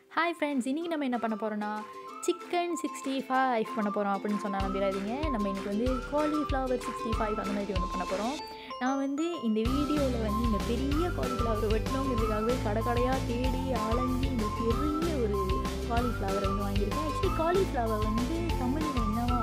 Hi friends, இன்றைக்கி நம்ம என்ன பண்ண போகிறோன்னா சிக்கன் 65 பண்ண போகிறோம் அப்படின்னு சொன்னால் நம்பிடாதீங்க. நம்ம இன்றைக்கி வந்து காலிஃப்ளவர் 65 அந்த மாதிரி ஒன்று பண்ண போகிறோம். நான் வந்து இந்த வீடியோவில் வந்து இந்த பெரிய காலிஃப்ளவர் வெட்டணுங்கிறதுக்காகவே கடையாக தேடி அலைஞ்சி இந்த பெரிய ஒரு காலிஃப்ளவரை வந்து வாங்கியிருக்கேன். ஆக்சுவலி காலிஃப்ளவர் வந்து தமிழில் என்னவா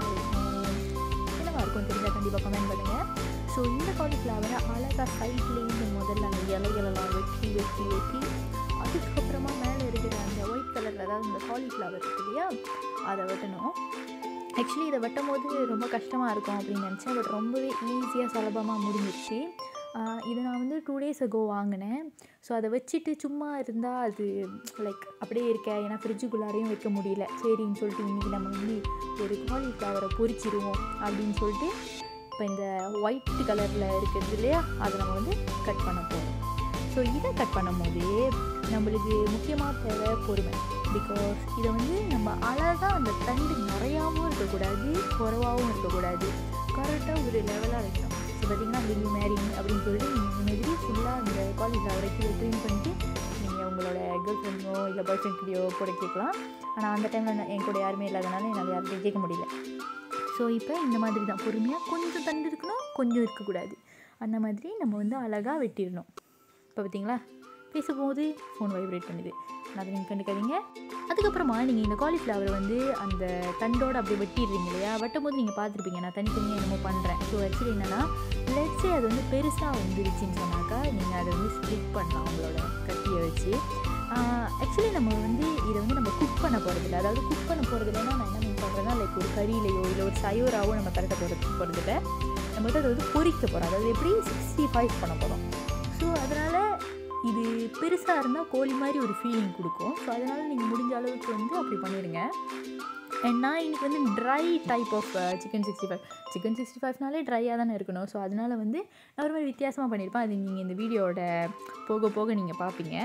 இருக்கும் தெரிஞ்சால் கண்டிப்பாக கமெண்ட் பண்ணுங்கள். ஸோ இந்த காலிஃப்ளவரை அழகாக சைட்லேருந்து முதல்ல அந்த இலைகளெல்லாம் வெட்டி அதுக்கப்புறமா மேலே இருக்கிற அந்த ஒயிட் கலரில், அதாவது இந்த காலிஃப்ளவர் இருக்கு இல்லையா, அதை வெட்டணும். ஆக்சுவலி இதை வெட்டும் போது ரொம்ப கஷ்டமாக இருக்கும் அப்படின்னு நினச்சேன். பட் ரொம்பவே ஈஸியாக சுலபமாக முடிஞ்சிடுச்சு. இதை நான் வந்து 2 days ago வாங்கினேன். ஸோ அதை வச்சுட்டு சும்மா இருந்தால் அது அப்படியே இருக்கேன், ஏன்னா ஃப்ரிட்ஜுக்குள்ளாரையும் வைக்க முடியல. சரின்னு சொல்லிட்டு இன்றைக்கி நம்ம வந்து ஒரு காலிஃப்ளவரை பொரிச்சிடுவோம் அப்படின்னு சொல்லிட்டு இப்போ இந்த ஒயிட் கலரில் இருக்கிறது இல்லையா, அதை நம்ம வந்து கட் பண்ண போகிறோம். ஸோ இதை கட் பண்ணும் போது நம்மளுக்கு முக்கியமாக தேவை பொறுமை. பிகாஸ் இதை வந்து நம்ம அழகாக அந்த தண்டு நிறையாவும் இருக்கக்கூடாது, குறைவாகவும் இருக்கக்கூடாது, கரெக்டாக ஒரு லெவலாக வைக்கணும். ஸோ பார்த்திங்கன்னா வெளியே மேரிங் அப்படின்னு சொல்லிட்டு நீங்கள் இந்த மாதிரி ஃபுல்லாக அந்த காலிஃப்ளவரை க்ளீன் பண்ணிட்டு நீங்கள் உங்களோட கேர்ள் ஃப்ரெண்டோ இல்லை பாய் ஃப்ரெண்ட்கிட்டையோ கூட கேட்கலாம். ஆனால் அந்த டைமில் என் கூட யாருமே இல்லாதனால என்னால் யார்கிட்டையும் கேட்க முடியல. ஸோ இப்போ இந்த மாதிரி தான் பொறுமையாக கொஞ்சம் தண்டு இருக்கணும், கொஞ்சம் இருக்கக்கூடாது. அந்த மாதிரி நம்ம வந்து அழகாக வெட்டிடணும். இப்போ பார்த்திங்களா, பேசும்போது ஃபோன் வைப்ரேட் பண்ணுது, அதை நீங்கள் கண்டுக்காதீங்க. அதுக்கப்புறமா நீங்கள் இந்த காலிஃப்ளவரை வந்து அந்த தண்டோடு அப்படியே வெட்டிடுறீங்க இல்லையா, வெட்டும் போது நீங்கள் பார்த்துருப்பீங்க நான் தனித்தனியாக என்னமோ பண்ணுறேன். ஸோ ஆக்சுவலி என்னென்னா, லெட்ஸே அது வந்து பெருசாக வந்துருச்சுன்னு சொன்னாக்கா நீங்கள் அதை வந்து ஸ்ப்ளிட் பண்ணலாம் உங்களோட கத்தியை வச்சு. ஆக்சுவலி நம்ம வந்து இதை வந்து நம்ம குக் பண்ண போகிறதில்ல. அதாவது குக் பண்ண போகிறதில்லன்னா நான் என்ன மீன் பண்ணுறேன்னா, ஒரு கறியிலையோ இல்லை ஒரு சயோராவோ நம்ம கரெக்டாக போகிறதில்ல. நம்ம வந்து அதை வந்து பொரிக்க போகிறோம். அதாவது எப்படி 65 பண்ண போகிறோம். ஸோ அதனால் இது பெருசாக இருந்தால் கோழி மாதிரி ஒரு ஃபீலிங் கொடுக்கும். ஸோ அதனால் நீங்கள் முடிஞ்ச அளவுக்கு வந்து அப்படி பண்ணிடுங்க. அண்ட் நான் இன்றைக்கி வந்து ட்ரை டைப் ஆஃப் சிக்கன் 65னாலே ட்ரையாக தானே இருக்கணும். ஸோ அதனால் வந்து நான் ஒரு மாதிரி வித்தியாசமாக பண்ணியிருப்பேன். அது நீங்கள் இந்த வீடியோவோட போக போக நீங்கள் பார்ப்பீங்க.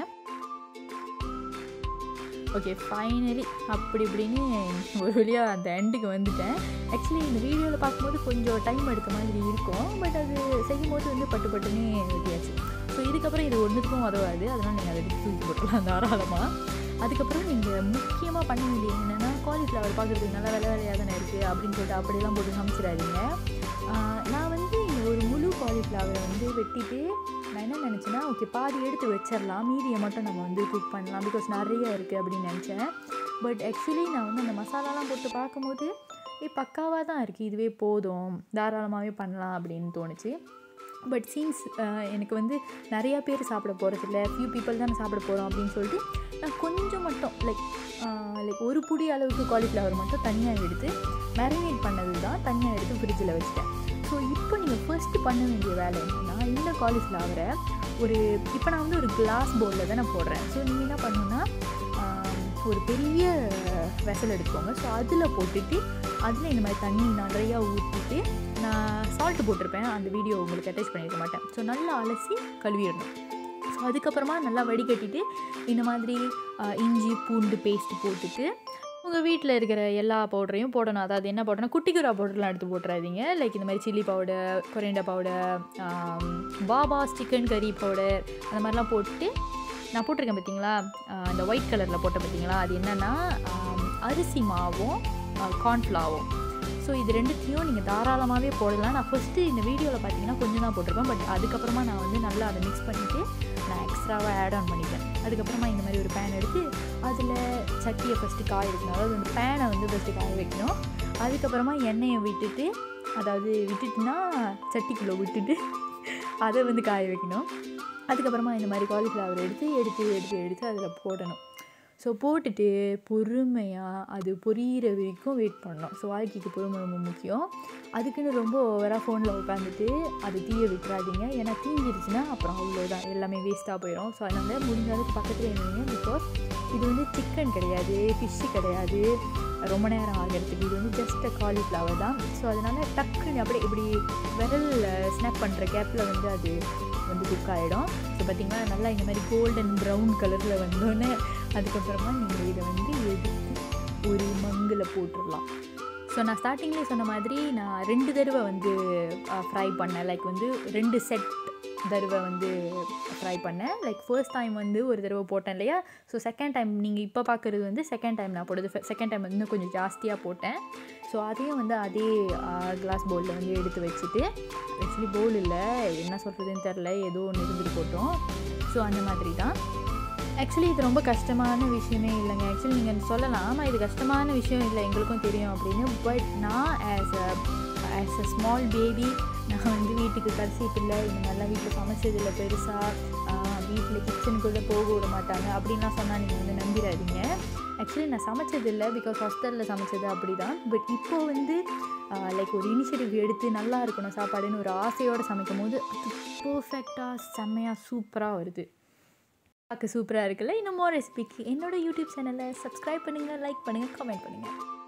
ஓகே, ஃபைனலி அப்படி இப்படின்னு ஒரு வழியாக அந்த எண்டுக்கு வந்துட்டேன். ஆக்சுவலி இந்த வீடியோவில் பார்க்கும்போது கொஞ்சம் டைம் எடுத்த மாதிரி இருக்கும். பட் அது செய்யும்போது வந்து பட்டுன்னு வெட்டியாச்சு. ஸோ இதுக்கப்புறம் இது ஒன்றுக்கும் உதவாது, அதனால் நீங்கள் அதை தூக்கி போட்டுக்கலாம் தாராளமாக. அதுக்கப்புறம் நீங்கள் முக்கியமாக பண்ண வேண்டியது என்னென்னா, காலிஃப்ளவர் பார்க்குறதுக்கு நல்லா வேலையாக தானே இருக்குது அப்படின்னு சொல்லிட்டு அப்படியெல்லாம் போட்டு சமைச்சிடாதீங்க. நான் வந்து இந்த ஒரு முழு காலிஃப்ளவரை வந்து வெட்டிட்டு நான் என்ன நினச்சேன்னா, ஓகே பாதி எடுத்து வச்சிடலாம், மீதியை மட்டும் நம்ம வந்து குக் பண்ணலாம், பிகாஸ் நிறைய இருக்குது அப்படின்னு நினச்சேன். பட் ஆக்சுவலி நான் வந்து அந்த மசாலாலாம் போட்டு பார்க்கும்போது பக்காவாக தான் இருக்குது, இதுவே போதும், தாராளமாகவே பண்ணலாம் அப்படின்னு தோணுச்சு. பட் சீன்ஸ் எனக்கு வந்து நிறையா பேர் சாப்பிட போகிறதில்ல, ஃபியூ பீப்புள் தானே சாப்பிட போகிறோம் அப்படின்னு சொல்லிட்டு நான் கொஞ்சம் மட்டும் ஒரு புடி அளவுக்கு காலிஃப்ளவர் மட்டும் தனியாக எடுத்து மேரினேட் பண்ணது தான் தனியாக எடுத்து ஃப்ரிட்ஜில் வச்சுட்டேன். ஸோ இப்போ நீங்கள் ஃபர்ஸ்ட்டு பண்ண வேண்டிய வேலை என்னென்னா, இந்த காலிஃப்ளவரை இப்போ நான் வந்து ஒரு கிளாஸ் பவுலில் தான் நான் போடுறேன். ஸோ நீங்கள் என்ன பண்ணணுன்னா, ஒரு பெரிய வெசல் எடுத்துக்கோங்க. ஸோ அதில் போட்டுட்டு அதில் இந்த மாதிரி தண்ணி நிறையா ஊற்றிட்டு, நான் சால்ட்டு போட்டிருப்பேன், அந்த வீடியோ உங்களுக்கு அட்டாச் பண்ணியிருக்க மாட்டேன். ஸோ நல்லா அலசி கழுவிடணும். ஸோ அதுக்கப்புறமா நல்லா வடிகட்டிட்டு இந்த மாதிரி இஞ்சி பூண்டு பேஸ்ட்டு போட்டுட்டு உங்கள் வீட்டில் இருக்கிற எல்லா பவுடரையும் போடணும். அதாவது என்ன பவுடர்னா, குட்டிக்குரா பவுடர்லாம் எடுத்து போட்டுறாதீங்க. இந்த மாதிரி chilli powder, coriander powder, Baba's chicken curry powder, அந்த மாதிரிலாம் போட்டு நான் போட்டிருக்கேன் பார்த்தீங்களா, அந்த ஒயிட் கலரில் போட்டேன் பார்த்தீங்களா, அது என்னென்னா அரிசி மாவும் கார்ன்ஃப்ளவரும். ஸோ இது ரெண்டுத்தையும் நீங்கள் தாராளமாகவே போடலாம். நான் ஃபஸ்ட்டு இந்த வீடியோவில் பார்த்தீங்கன்னா கொஞ்சம் தான் போட்டிருப்பேன். பட் அதுக்கப்புறமா நான் வந்து நல்லா அதை மிக்ஸ் பண்ணிவிட்டு நான் எக்ஸ்ட்ராவாக ஆட் ஆன் பண்ணிட்டேன். அதுக்கப்புறமா இந்த மாதிரி ஒரு பேன் எடுத்து அதில் சட்டியை ஃபஸ்ட்டு காய வைக்கணும். அதாவது அந்த பேனை வந்து ஃபஸ்ட்டு காய வைக்கணும். அதுக்கப்புறமா எண்ணெயை விட்டுட்டுனா சட்டிக்குள்ளே விட்டுட்டு அதை வந்து காய வைக்கணும். அதுக்கப்புறமா இந்த மாதிரி காலிஃப்ளவர் எடுத்து அதில் போடணும். ஸோ போட்டுட்டு பொறுமையாக அது பொரியிற வரைக்கும் வெயிட் பண்ணணும். ஸோ வாழ்க்கைக்கு பொறுமை ரொம்ப முக்கியம். அதுக்குன்னு ரொம்ப ஓவராக ஃபோனில் உட்காந்துட்டு அது தீய விட்டுறாதீங்க. ஏன்னா தீஞ்சிருச்சுன்னா அப்புறம் அவ்வளோதான், எல்லாமே வேஸ்ட்டாக போயிடும். ஸோ அதனால் முடிஞ்ச அளவுக்கு பக்கத்தில் இருந்தீங்க. பிகாஸ் இது வந்து சிக்கன் கிடையாது, ஃபிஷ்ஷு கிடையாது, ரொம்ப நேரம் ஆகிறதுக்கு. இது வந்து ஜஸ்ட் காலிஃப்ளவர் தான். ஸோ அதனால் டக்குன்னு அப்படியே இப்படி விரல் ஸ்னாப் பண்ணுற கேப்பில் வந்து அது வந்து குக் ஆகிடும். ஸோ பார்த்திங்கன்னா நல்லா இந்த மாதிரி கோல்டன் ப்ரௌன் கலரில் வந்தோன்னே அதுக்கப்புறமா நீங்கள் இதை வந்து எடுத்து ஒரு மங்கில் போட்டுடலாம். ஸோ நான் ஸ்டார்டிங்லேயே சொன்ன மாதிரி நான் 2 தடவை வந்து ஃப்ரை பண்ணேன். வந்து 2 செட் தடவை வந்து ட்ரை பண்ணேன். லைக் ஃபர்ஸ்ட் டைம் வந்து ஒரு தடவை போட்டேன் இல்லையா, ஸோ செகண்ட் டைம் நீங்கள் இப்போ பார்க்குறது வந்து செகண்ட் டைம் நான் போட்டது. செகண்ட் டைம் வந்து இன்னும் கொஞ்சம் ஜாஸ்தியாக போட்டேன். ஸோ அதையும் வந்து அதே கிளாஸ் பவுலில் வந்து எடுத்து வச்சுட்டு, ஆக்சுவலி பவுல் இல்லை, என்ன சொல்கிறதுன்னு தெரில, ஏதோ ஒன்று இருந்துட்டு போட்டோம். ஸோ அந்த மாதிரி தான். ஆக்சுவலி இது ரொம்ப கஷ்டமான விஷயமே இல்லைங்க. ஆக்சுவலி நீங்கள் சொல்லலாம், ஆமாம் இது கஷ்டமான விஷயம் இல்லை, எங்களுக்கும் தெரியும் அப்படின்னு. பட் நான் ஆஸ் அ ஸ்மால் பேபி, நான் வந்து வீட்டுக்கு கடைசி பிள்ளை, இந்த மாதிரிலாம் வீட்டில் சமைச்சதில்லை பெருசாக, வீட்டில் கிச்சனுக்குள்ளே போக விட மாட்டாங்க அப்படின்லாம் சொன்னால் நீங்கள் வந்து நம்பிடாதீங்க. ஆக்சுவலி நான் சமைச்சதில்லை, பிகாஸ் ஹாஸ்டலில் சமைச்சது அப்படி தான். பட் இப்போது வந்து லைக் ஒரு இனிஷியேட்டிவ் எடுத்து நல்லா இருக்கணும் சாப்பாடுன்னு ஒரு ஆசையோடு சமைக்கும் போது அது பர்ஃபெக்டாக செம்மையாக சூப்பராக வருது. பார்க்க சூப்பராக இருக்குல்ல. இன்னும் மோர் ரெசிபிக்கு என்னோடய யூடியூப் சேனலை சப்ஸ்கிரைப் பண்ணுங்கள், லைக் பண்ணுங்கள், கமெண்ட் பண்ணுங்கள்.